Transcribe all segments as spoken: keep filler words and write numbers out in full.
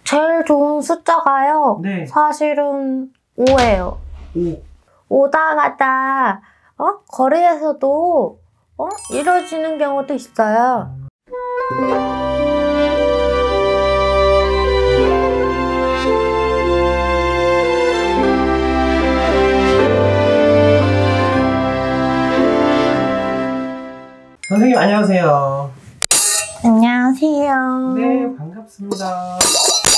제일 좋은 숫자가요. 네. 사실은 오예요. 오. 오다 가다 어? 거리에서도 어? 이루어지는 경우도 있어요. 선생님 안녕하세요. 안녕하세요. 네, 반갑습니다. 음,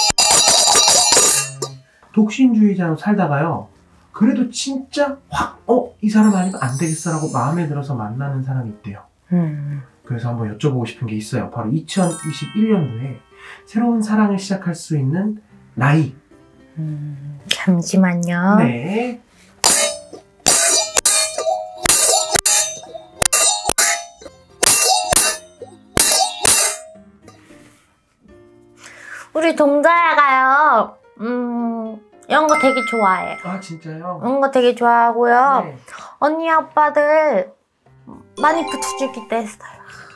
독신주의자로 살다가요. 그래도 진짜 확, 어? 이 사람 아니면 안 되겠어라고 마음에 들어서 만나는 사람이 있대요. 음. 그래서 한번 여쭤보고 싶은 게 있어요. 바로 이천이십일 년도에 새로운 사랑을 시작할 수 있는 나이. 음, 잠시만요. 네. 우리 동자야가요. 음, 이런 거 되게 좋아해요. 아, 진짜요? 이런 거 되게 좋아하고요. 네. 언니 아빠들 많이 붙여주기도 했어요.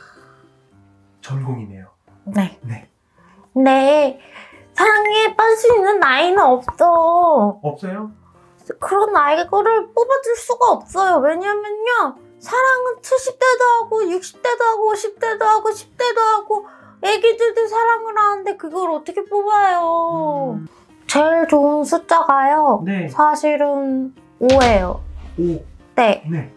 전공이네요. 네. 네. 근데 사랑에 빠질 수 있는 나이는 없어. 없어요? 그런 나이를 뽑아줄 수가 없어요. 왜냐면요. 사랑은 칠십 대도 하고 육십 대도 하고 오십 대도 하고 십 대도 하고 애기들도 사랑을 하는데 그걸 어떻게 뽑아요. 음. 제일 좋은 숫자가요. 네. 사실은 오예요. 오. 네. 네.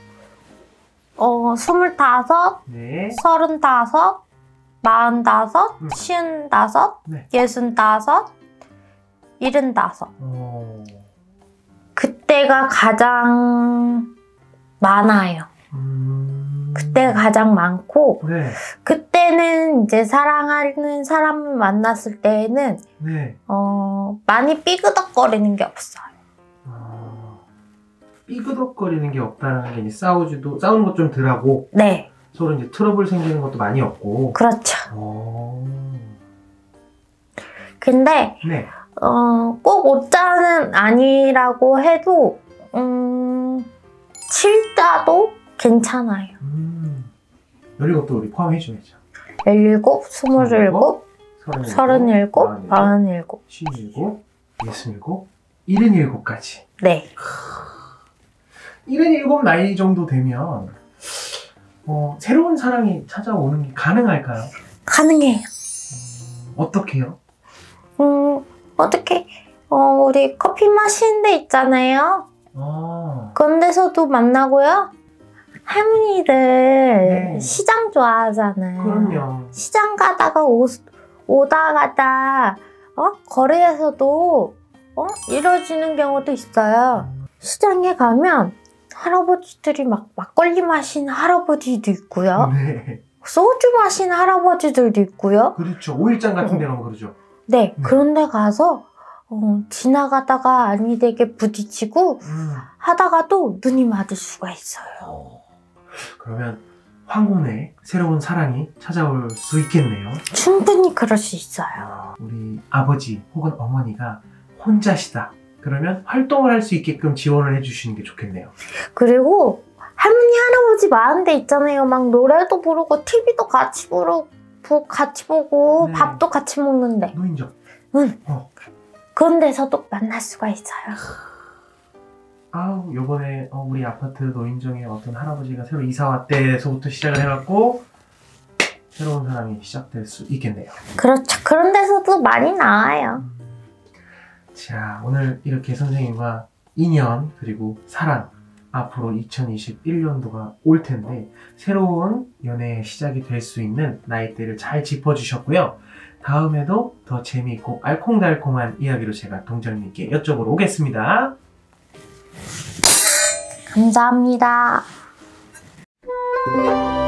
어, 스물다섯, 네. 서른다섯, 마흔다섯, 음. 쉬운다섯, 네. 예순다섯, 일흔다섯. 어. 그때가 가장 많아요. 음. 그때가 가장 많고, 네. 그때는 이제 사랑하는 사람을 만났을 때에는, 네. 어, 많이 삐그덕거리는 게 없어요. 아, 삐그덕거리는 게 없다는 게 이제 싸우지도 싸우는 것 좀 덜하고 네. 서로 이제 트러블 생기는 것도 많이 없고. 그렇죠. 오. 근데, 네. 어, 꼭 오자는 아니라고 해도, 음, 칠자도 괜찮아요. 음. 열일곱도 우리 포함해줘야죠. 열일곱, 스물일곱, 서른일곱, 서른일곱, 마흔일곱, 마흔일곱. 쉰일곱, 예순일곱, 일흔일곱까지. 네. 일흔일곱 나이 정도 되면 어, 새로운 사랑이 찾아오는 게 가능할까요? 가능해요. 음, 어떻게요? 음, 어떻게, 어, 우리 커피 마시는 데 있잖아요. 아, 그런 데서도 만나고요. 할머니들 네. 시장 좋아하잖아요. 그럼요. 시장 가다가 오, 오다 가다, 어? 거리에서도, 어? 이루어지는 경우도 있어요. 시장에 가면 할아버지들이 막 막걸리 마시는 할아버지도 있고요. 네. 소주 마시는 할아버지들도 있고요. 그렇죠. 오일장 같은 데 가면 그러죠. 네, 네. 그런 데 가서 어, 지나가다가 아니 되게 부딪히고 음. 하다가도 눈이 맞을 수가 있어요. 어, 그러면 황혼의 새로운 사랑이 찾아올 수 있겠네요. 충분히 그럴 수 있어요. 아, 우리 아버지 혹은 어머니가 혼자시다. 그러면 활동을 할 수 있게끔 지원을 해주시는 게 좋겠네요. 그리고 할머니 할아버지 많은 데 있잖아요. 막 노래도 부르고 티비도 같이 부르고 같이 보고 네. 밥도 같이 먹는데 노인정. 응. 어. 그런 데서도 만날 수가 있어요. 아우, 요번에 어, 우리 아파트 노인정에 어떤 할아버지가 새로 이사 왔대서부터 시작을 해갖고 새로운 사랑이 시작될 수 있겠네요. 그렇죠. 그런 데서도 많이 나와요. 음. 자, 오늘 이렇게 선생님과 인연 그리고 사랑 앞으로 이천이십일 년도가 올 텐데 새로운 연애의 시작이 될 수 있는 나이대를 잘 짚어주셨고요. 다음에도 더 재미있고 알콩달콩한 이야기로 제가 동정님께 여쭤보러 오겠습니다. 감사합니다.